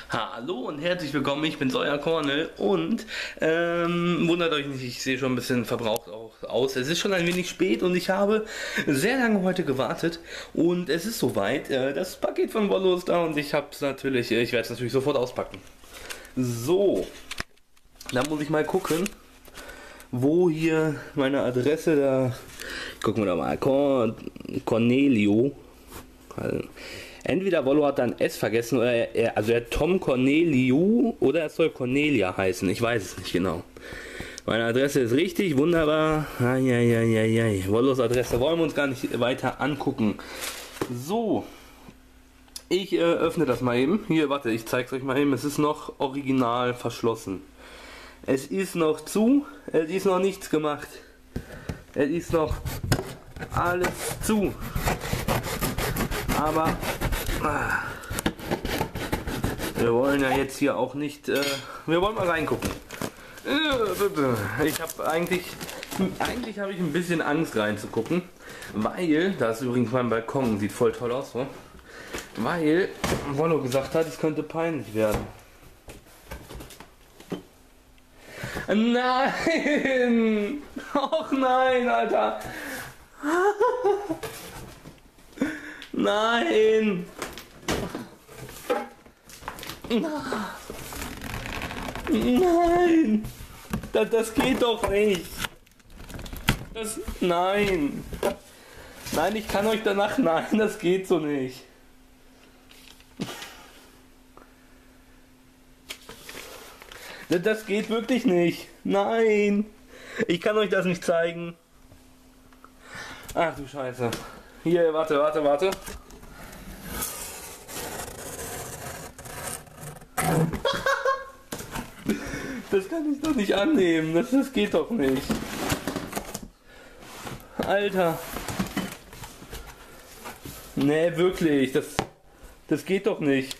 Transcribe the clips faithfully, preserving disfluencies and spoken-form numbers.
Hallo und herzlich willkommen, ich bin's, euer Cornel und ähm, wundert euch nicht, ich sehe schon ein bisschen verbraucht auch aus. Es ist schon ein wenig spät und ich habe sehr lange heute gewartet und es ist soweit. Äh, das Paket von Wollo ist da und ich habe es natürlich, ich werde es natürlich sofort auspacken. So, dann muss ich mal gucken, wo hier meine Adresse da. Gucken wir da mal. Cor Cornelio. Entweder Wollo hat dann S vergessen oder er, er, also er hat Tom Corneliu oder es soll Cornelia heißen. Ich weiß es nicht genau. Meine Adresse ist richtig, wunderbar. Eieieiei. Wollos Adresse wollen wir uns gar nicht weiter angucken. So. Ich äh, öffne das mal eben. Hier, warte, ich zeige es euch mal eben. Es ist noch original verschlossen. Es ist noch zu. Es ist noch nichts gemacht. Es ist noch alles zu. Aber ah, wir wollen ja jetzt hier auch nicht, äh, wir wollen mal reingucken. Ich habe eigentlich, eigentlich habe ich ein bisschen Angst reinzugucken, weil, da ist übrigens mein Balkon, sieht voll toll aus, so, weil Wollo gesagt hat, es könnte peinlich werden. Nein! Och nein, Alter! Nein! Nein! Das, das geht doch nicht! Das, nein! Nein, ich kann euch danach... Nein, das geht so nicht! Das, das geht wirklich nicht! Nein! Ich kann euch das nicht zeigen! Ach du Scheiße! Hier, warte, warte, warte. Das kann ich doch nicht annehmen. Das, das geht doch nicht. Alter. Nee, wirklich. Das, das geht doch nicht.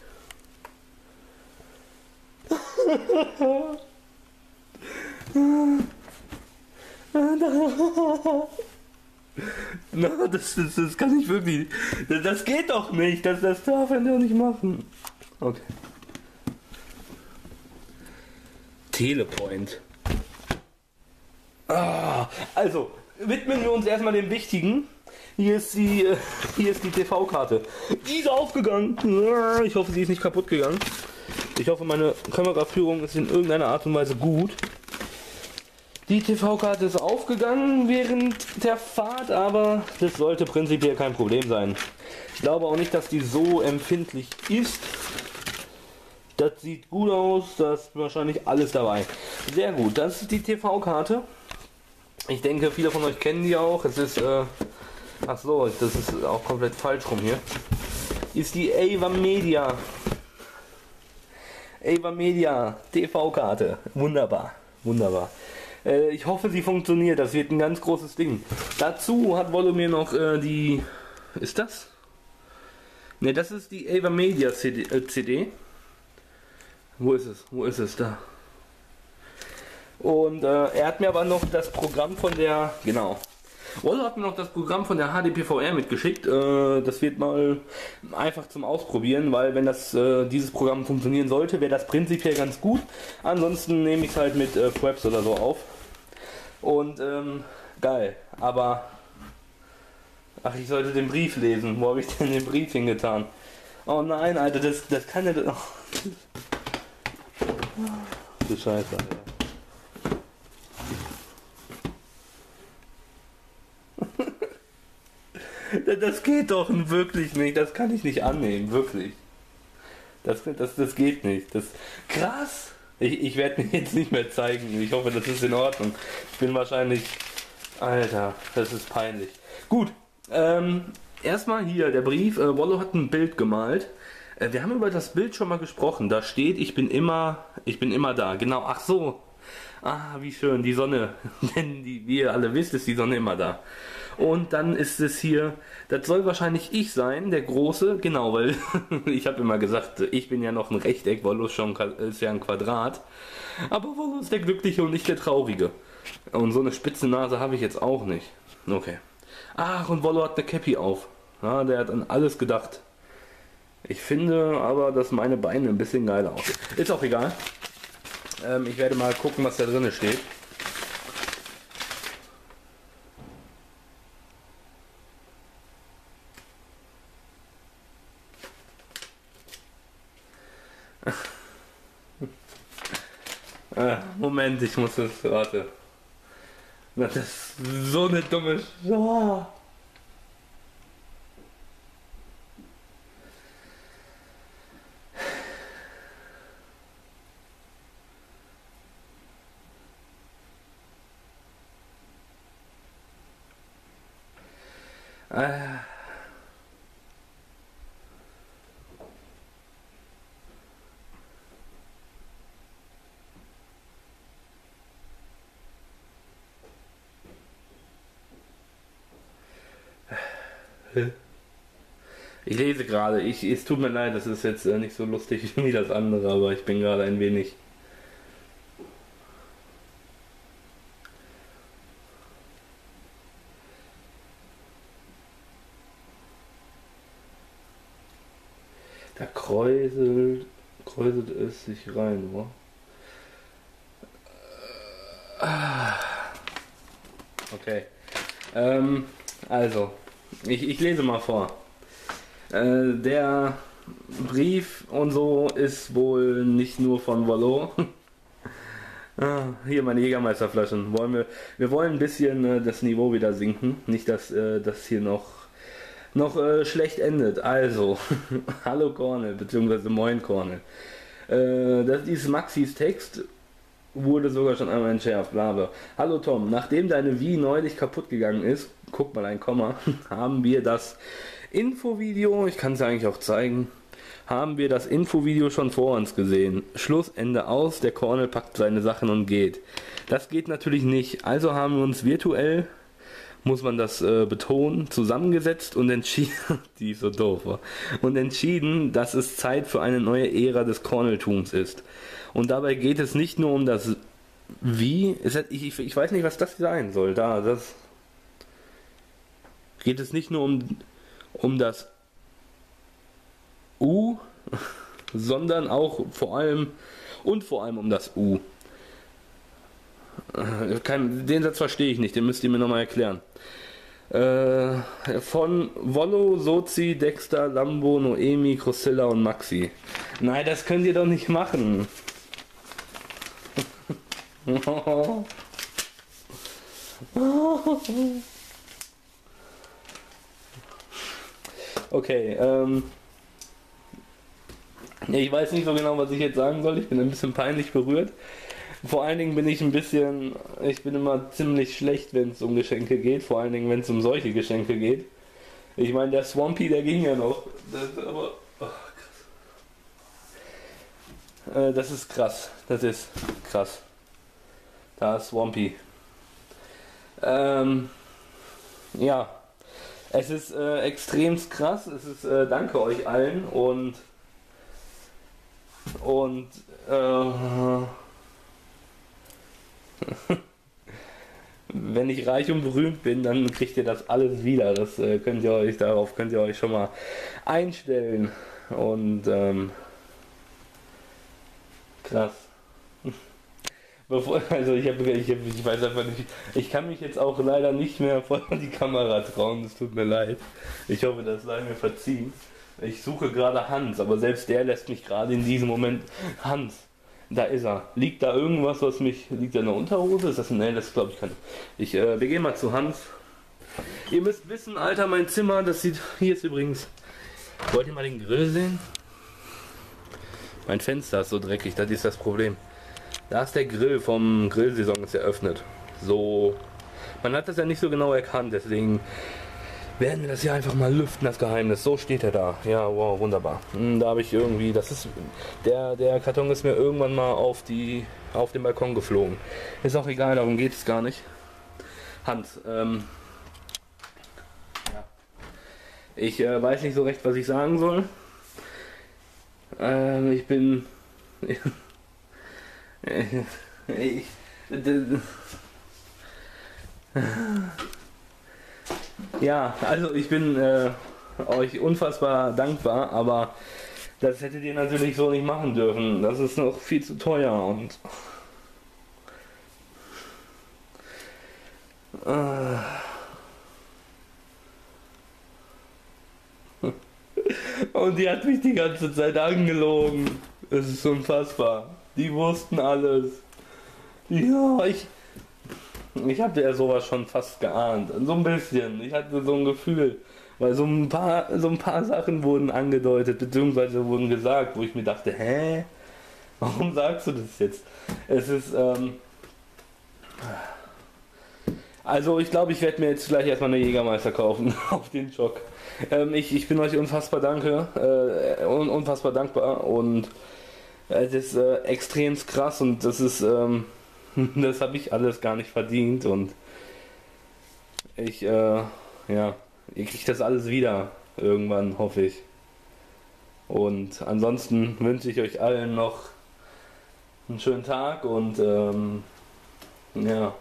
Na, das, das, das kann ich wirklich. Das, das geht doch nicht. Das, das darf er doch nicht machen. Okay. Telepoint. Ah, also, widmen wir uns erstmal dem Wichtigen. Hier ist die, äh, hier ist die T V-Karte. Die ist aufgegangen. Ich hoffe, sie ist nicht kaputt gegangen. Ich hoffe, meine Kameraführung ist in irgendeiner Art und Weise gut. Die T V-Karte ist aufgegangen während der Fahrt, aber das sollte prinzipiell kein Problem sein. Ich glaube auch nicht, dass die so empfindlich ist. Das sieht gut aus, da ist wahrscheinlich alles dabei. Sehr gut, das ist die T V-Karte. Ich denke, viele von euch kennen die auch. Es ist, äh, ach so, das ist auch komplett falsch rum hier. Ist die Ava Media. Ava Media T V-Karte. Wunderbar, wunderbar. Ich hoffe, sie funktioniert. Das wird ein ganz großes Ding. Dazu hat Wollo mir noch äh, die... Ist das? Ne, das ist die Ava Media C D, äh, C D. Wo ist es? Wo ist es? Da. Und äh, er hat mir aber noch das Programm von der... Genau. Wollo hat mir noch das Programm von der H D P V R mitgeschickt. Äh, das wird mal einfach zum Ausprobieren, weil wenn das äh, dieses Programm funktionieren sollte, wäre das prinzipiell ganz gut. Ansonsten nehme ich es halt mit äh, Fraps oder so auf. Und ähm, geil, aber ach, ich sollte den Brief lesen. Wo habe ich denn den Brief hingetan? Oh nein, Alter, das, das kann ja... Oh. Du Scheiße, Alter. Das geht doch wirklich nicht, das kann ich nicht annehmen, wirklich. Das, das, das geht nicht. Das, krass! Ich, ich werde mir jetzt nicht mehr zeigen. Ich hoffe, das ist in Ordnung. Ich bin wahrscheinlich... Alter, das ist peinlich. Gut, ähm, erstmal hier der Brief. Äh, Wollo hat ein Bild gemalt. Äh, wir haben über das Bild schon mal gesprochen. Da steht, ich bin immer, ich bin immer da. Genau, ach so. Ah, wie schön, die Sonne. Denn die, wie ihr alle wisst, ist die Sonne immer da. Und dann ist es hier, das soll wahrscheinlich ich sein, der Große, genau, weil ich habe immer gesagt, ich bin ja noch ein Rechteck, Wollo ist, schon, ist ja ein Quadrat. Aber Wollo ist der Glückliche und nicht der Traurige. Und so eine spitze Nase habe ich jetzt auch nicht. Okay. Ach, und Wollo hat eine Cappy auf. Ja, der hat an alles gedacht. Ich finde aber, dass meine Beine ein bisschen geiler aussehen. Ist auch egal. Ähm, ich werde mal gucken, was da drin steht. äh, Moment, ich muss das, warte. Das ist so eine dumme Sch äh. Ich lese gerade, ich, es tut mir leid, das ist jetzt äh, nicht so lustig wie das andere, aber ich bin gerade ein wenig... Da kräuselt, kräuselt es sich rein, oder? Okay. Ähm, also, ich, ich lese mal vor. Äh, der Brief und so ist wohl nicht nur von Volo. ah, hier meine Jägermeisterflaschen. Wollen wir, wir wollen ein bisschen äh, das Niveau wieder sinken. Nicht, dass äh, das hier noch, noch äh, schlecht endet. Also, hallo Cornel, beziehungsweise moin Cornel. Äh, das ist Maxis Text. Wurde sogar schon einmal entschärft, bla bla. Hallo Tom, nachdem deine Wii neulich kaputt gegangen ist, guck mal ein Komma, haben wir das Infovideo, ich kann es eigentlich auch zeigen, haben wir das Infovideo schon vor uns gesehen. Schlussende aus, der Cornel packt seine Sachen und geht. Das geht natürlich nicht, also haben wir uns virtuell, muss man das äh, betonen, zusammengesetzt und entschieden, die ist so doof, war, und entschieden, dass es Zeit für eine neue Ära des Corneltums ist. Und dabei geht es nicht nur um das Wie, es hat, ich, ich weiß nicht, was das sein soll, da, das geht es nicht nur um, um das U, sondern auch vor allem und vor allem um das U. Kein, den Satz verstehe ich nicht, den müsst ihr mir nochmal erklären. Äh, von Volo, Sozi, Dexter, Lambo, Noemi, Crosilla und Maxi. Nein, das könnt ihr doch nicht machen. Okay, ähm. ich weiß nicht so genau, was ich jetzt sagen soll. Ich bin ein bisschen peinlich berührt. Vor allen Dingen bin ich ein bisschen, ich bin immer ziemlich schlecht, wenn es um Geschenke geht. Vor allen Dingen, wenn es um solche Geschenke geht. Ich meine, der Swampy, der ging ja noch. Das, aber, oh, krass. Äh, das ist krass. Das ist krass. Da ist Swampy. Ähm, ja. Es ist äh, extremst krass. Es ist, äh, danke euch allen und und äh, wenn ich reich und berühmt bin, dann kriegt ihr das alles wieder. Das äh, könnt ihr euch, darauf könnt ihr euch schon mal einstellen. Und ähm, krass. Bevor, also ich, hab, ich, hab, ich weiß einfach nicht, ich kann mich jetzt auch leider nicht mehr vor die Kamera trauen, es tut mir leid. Ich hoffe, das sei mir verziehen. Ich suche gerade Hans, aber selbst der lässt mich gerade in diesem Moment. Hans, da ist er. Liegt da irgendwas, was mich... Liegt da eine Unterhose? Ist das ein... Ne, das glaube ich kann. Ich, äh, wir gehen mal zu Hans. Ihr müsst wissen, Alter, mein Zimmer, das sieht... Hier ist übrigens... Wollt ihr mal den Grill sehen? Mein Fenster ist so dreckig, das ist das Problem. Da ist der Grill vom Grillsaison ist eröffnet. So... Man hat das ja nicht so genau erkannt, deswegen... werden wir das hier einfach mal lüften, das Geheimnis. So steht er da. Ja, wow, wunderbar. Da habe ich irgendwie, das ist, der, der Karton ist mir irgendwann mal auf die, auf den Balkon geflogen. Ist auch egal, darum geht es gar nicht. Hans, ähm, ja. Ich äh, weiß nicht so recht, was ich sagen soll. Ähm, ich bin, ich, ich, ja, also ich bin, äh, euch unfassbar dankbar, aber das hättet ihr natürlich so nicht machen dürfen. Das ist noch viel zu teuer und äh, und die hat mich die ganze Zeit angelogen. Es ist unfassbar. Die wussten alles. Ja, ich ich habe ja sowas schon fast geahnt. So ein bisschen. Ich hatte so ein Gefühl. Weil so ein paar, so ein paar Sachen wurden angedeutet, beziehungsweise wurden gesagt, wo ich mir dachte, hä? Warum sagst du das jetzt? Es ist, ähm... Also ich glaube, ich werde mir jetzt gleich erstmal eine Jägermeister kaufen, auf den Schock. Ähm, ich, ich bin euch unfassbar danke, äh, un, unfassbar dankbar und es ist äh, extrem krass und das ist, ähm, das habe ich alles gar nicht verdient und ich, äh, ja... Ihr kriegt das alles wieder irgendwann, hoffe ich. Und ansonsten wünsche ich euch allen noch einen schönen Tag und ähm, ja.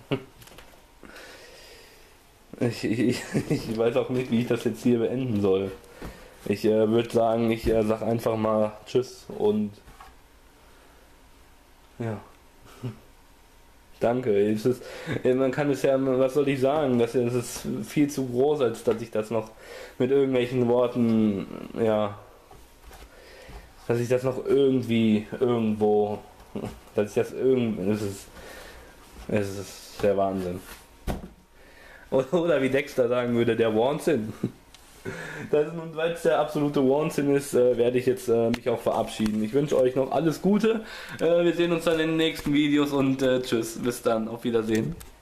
Ich, ich, ich weiß auch nicht, wie ich das jetzt hier beenden soll. Ich äh, würde sagen, ich äh, sag einfach mal Tschüss und ja. Danke. Es ist, man kann es ja, was soll ich sagen, das ist viel zu groß, als dass ich das noch mit irgendwelchen Worten, ja, dass ich das noch irgendwie, irgendwo, dass ich das irgendwie, es ist, es ist der Wahnsinn. Oder wie Dexter sagen würde, der Wahnsinn. Das, und weil es der absolute Wahnsinn ist, äh, werde ich jetzt äh, mich auch verabschieden. Ich wünsche euch noch alles Gute. Äh, wir sehen uns dann in den nächsten Videos und äh, tschüss. Bis dann. Auf Wiedersehen.